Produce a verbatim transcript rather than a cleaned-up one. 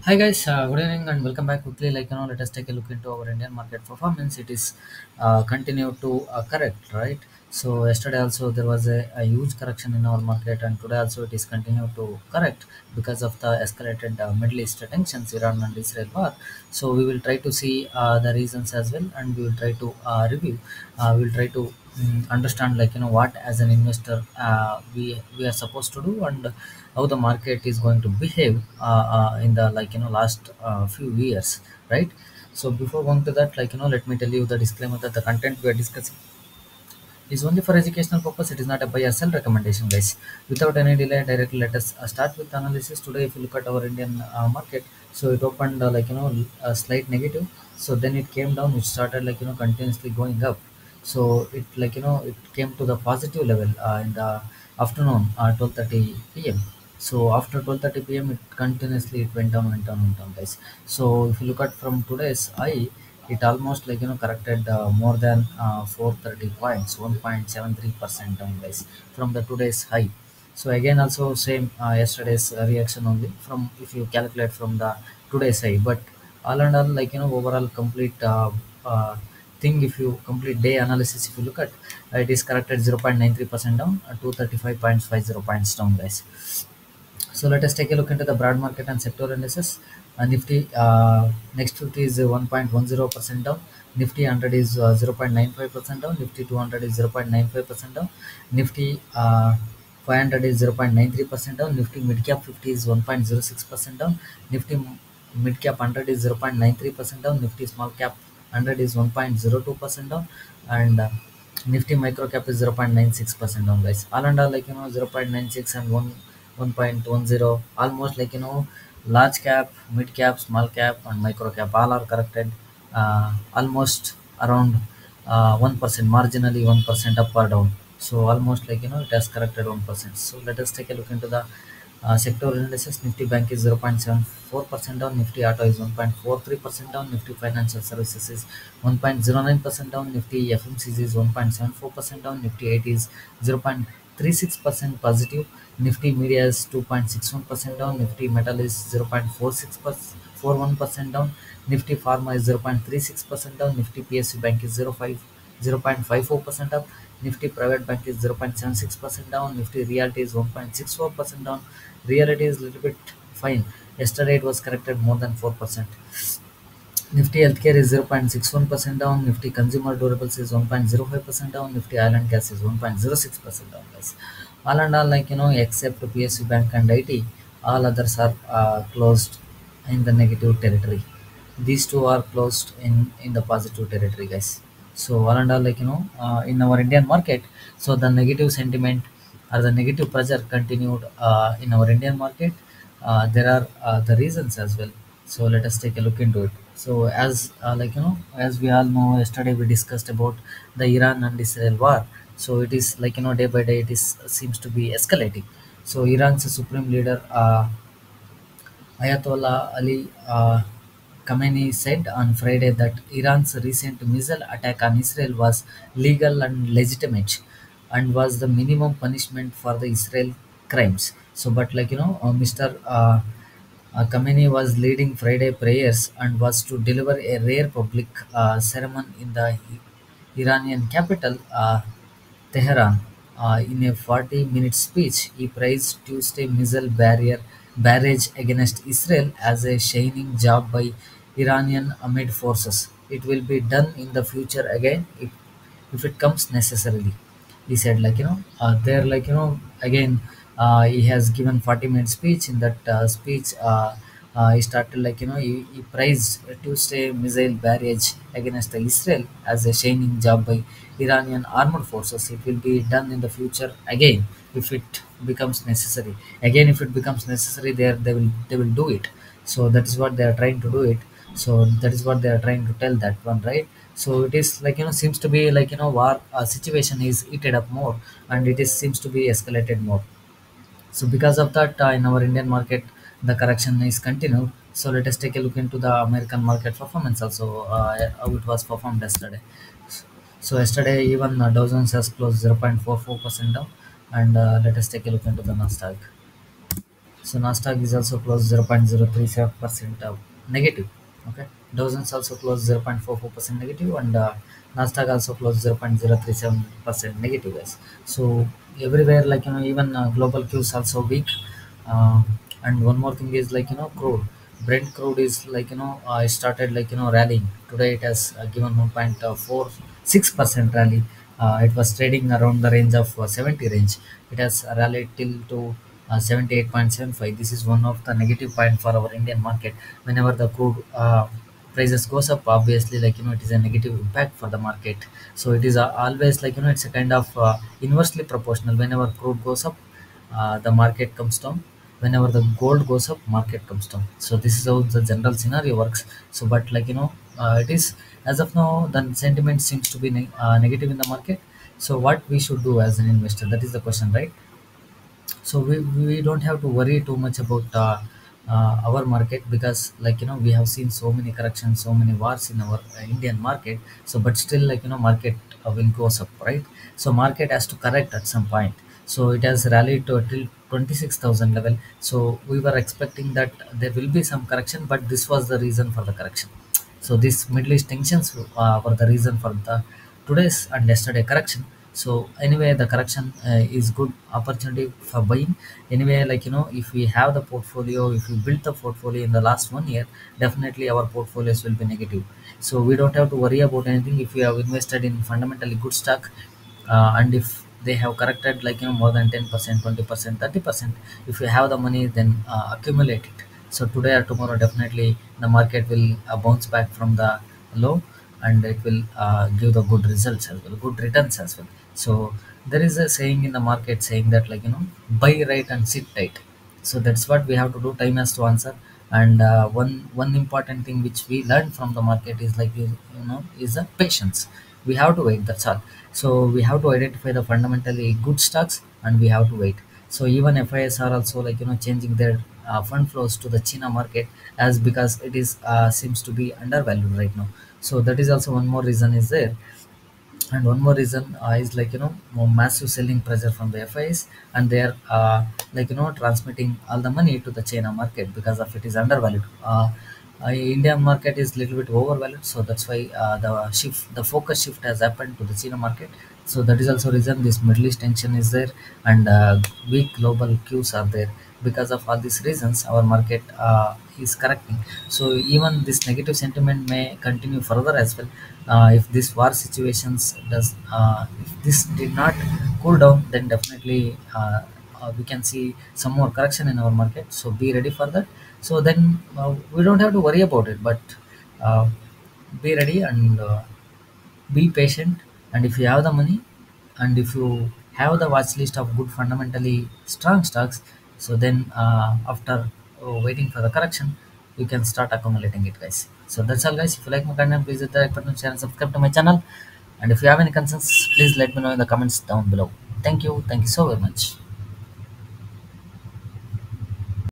Hi guys, uh, good evening and welcome back quickly. Like you know, let us take a look into our Indian market performance. It is uh, continue to uh, correct, right? So yesterday also there was a, a huge correction in our market, and today also it is continue to correct because of the escalated uh, Middle East tensions, Iran and Israel war. So we will try to see uh, the reasons as well, and we will try to uh, review. Uh, we will try to mm, understand like you know what as an investor uh, we we are supposed to do and how the market is going to behave uh, uh, in the like you know last uh, few years, right? So before going to that, like you know let me tell you the disclaimer that the content we are discussing is only for educational purpose. It is not a buy or sell recommendation, guys. Without any delay, directly let us uh, start with the analysis. Today if you look at our Indian uh, market, so it opened uh, like you know a slight negative, so then it came down, it started like you know continuously going up. So it like you know it came to the positive level uh, in the afternoon, uh, twelve thirty p.m. So after twelve thirty p.m it continuously it went down went down went down, guys. So if you look at from today's high, it almost like you know corrected uh, more than uh, four hundred thirty points, one point seven three percent down, guys, from the today's high. So again also same uh, yesterday's uh, reaction only from if you calculate from the today's high. But all and all, like you know overall complete uh, uh, thing, if you complete day analysis, if you look at uh, it is corrected zero point nine three percent down, uh, two hundred thirty-five point five zero points down, guys. So let us take a look into the broad market and sector indices. Uh, Nifty uh, next fifty is uh, one point one zero percent down. Nifty one hundred is uh, zero point nine five percent down. Nifty two hundred is zero point nine five percent down. Nifty uh, five hundred is zero point nine three percent down. Nifty mid cap fifty is one point zero six percent down. Nifty mid cap one hundred is zero point nine three percent down. Nifty small cap one hundred is one point zero two percent down. And uh, Nifty micro cap is zero point nine six percent down, guys. All and all, like you know zero point nine six and one one point one zero, almost like you know large cap, mid cap, small cap and micro cap all are corrected uh, almost around uh, one percent, marginally one percent up or down. So almost like you know it has corrected one percent. So let us take a look into the uh, sector indices. Nifty Bank is zero point seven four percent down. Nifty Auto is one point four three percent down. Nifty Financial Services is one point zero nine percent down. Nifty F M C G is one point seven four percent down. Nifty eight is zero point three six percent positive. Nifty Media is two point six one percent down. Nifty Metal is zero point four six four one percent down. Nifty Pharma is zero point three six percent down. Nifty P S U Bank is zero point five zero point five four percent up. Nifty Private Bank is zero point seven six percent down. Nifty Realty is one point six four percent down. Realty is a little bit fine. Yesterday it was corrected more than four percent. Nifty Healthcare is zero point six one percent down. Nifty Consumer Durables is one point zero five percent down. Nifty Oil and Gas is one point zero six percent down, guys. All and all, like you know, except P S U Bank and I T, all others are uh, closed in the negative territory. These two are closed in in the positive territory, guys. So all and all, like you know, uh, in our Indian market, so the negative sentiment or the negative pressure continued uh, in our Indian market. Uh, there are uh, the reasons as well. So let us take a look into it. So as uh, like you know, as we all know, yesterday we discussed about the Iran and Israel war. So it is like you know, day by day it is seems to be escalating. So Iran's supreme leader uh, Ayatollah Ali uh, Khamenei said on Friday that Iran's recent missile attack on Israel was legal and legitimate and was the minimum punishment for the Israel crimes. So, but like you know, uh, Mister Uh, uh, Khamenei was leading Friday prayers and was to deliver a rare public uh, ceremony in the Iranian capital, uh, Tehran. Uh, in a forty-minute speech, he praised Tuesday missile barrier barrage against Israel as a shining job by Iranian armed forces. It will be done in the future again if, if it comes necessarily. He said, like you know, uh, there, like you know, again, uh, he has given forty-minute speech. In that uh, speech, uh, uh, he started like you know, he, he praised Tuesday missile barrage against the Israel as a shining job by Iranian armed forces. It will be done in the future again if it becomes necessary. Again, if it becomes necessary, there they will they will do it. So that is what they are trying to do it. So that is what they are trying to tell that one, right? So it is like you know seems to be like you know war uh, situation is heated up more, and it is seems to be escalated more. So because of that, uh, in our Indian market, the correction is continued. So let us take a look into the American market performance also, uh, how it was performed yesterday. So yesterday, even uh, Dow Jones has closed zero point four four percent down, and uh, let us take a look into the Nasdaq. So Nasdaq is also closed zero point zero three seven percent uh, negative. Okay, Dow Jones also closed zero point four four percent negative, and uh, Nasdaq also closed zero point zero three seven percent negative. Guys. So everywhere, like you know, even uh, global cues also weak. Uh, and one more thing is like you know, crude. Brent crude is like you know, uh, it started like you know rallying. Today it has uh, given one point four six percent rally. Uh, it was trading around the range of uh, seventy range. It has rallied till to uh, seventy-eight point seven five. This is one of the negative point for our Indian market. Whenever the crude uh, prices goes up, obviously like you know it is a negative impact for the market. So it is uh, always like you know it's a kind of uh, inversely proportional. Whenever crude goes up, uh, the market comes down. Whenever the gold goes up, market comes down. So this is how the general scenario works. So but like you know uh, it is, as of now the sentiment seems to be ne- uh, negative in the market. So what we should do as an investor, that is the question, right? So we, we don't have to worry too much about uh, uh, our market, because like you know we have seen so many corrections, so many wars in our uh, Indian market. So but still like you know market uh, will goes up, right? So market has to correct at some point. So it has rallied to till twenty-six thousand level. So we were expecting that there will be some correction, but this was the reason for the correction. So these Middle East tensions uh, were the reason for the today's and yesterday correction. So anyway, the correction uh, is good opportunity for buying. Anyway, like you know, if we have the portfolio, if we built the portfolio in the last one year, definitely our portfolios will be negative. So we don't have to worry about anything if we have invested in fundamentally good stock, uh, and if they have corrected like you know more than ten percent, twenty percent, thirty percent, if you have the money, then uh, accumulate it. So today or tomorrow, definitely the market will uh, bounce back from the low, and it will uh, give the good results as well, good returns as well. So there is a saying in the market saying that like you know buy right and sit tight. So that's what we have to do. Time has to answer. And uh, one one important thing which we learn from the market is like you, you know is the patience. We have to wait, that's all. So we have to identify the fundamentally good stocks, and we have to wait. So even F I S are also like you know changing their uh, fund flows to the China market, as because it is uh, seems to be undervalued right now. So that is also one more reason is there. And one more reason uh, is like you know more massive selling pressure from the F I S, and they are uh, like you know transmitting all the money to the China market because of it is undervalued. Uh, uh, Indian market is little bit overvalued, so that's why uh, the shift, the focus shift has happened to the China market. So that is also reason this Middle East tension is there, and uh, weak global cues are there. Because of all these reasons, our market uh, is correcting. So even this negative sentiment may continue further as well. Uh, if this war situations does, uh, if this did not cool down, then definitely uh, uh, we can see some more correction in our market. So be ready for that. So then uh, we don't have to worry about it, but uh, be ready and uh, be patient. And if you have the money, and if you have the watch list of good fundamentally strong stocks, so then uh, after uh, waiting for the correction, you can start accumulating it, guys. So that's all, guys. If you like my content, please hit the like button, share and subscribe to my channel. And if you have any concerns, please let me know in the comments down below. Thank you. Thank you so very much.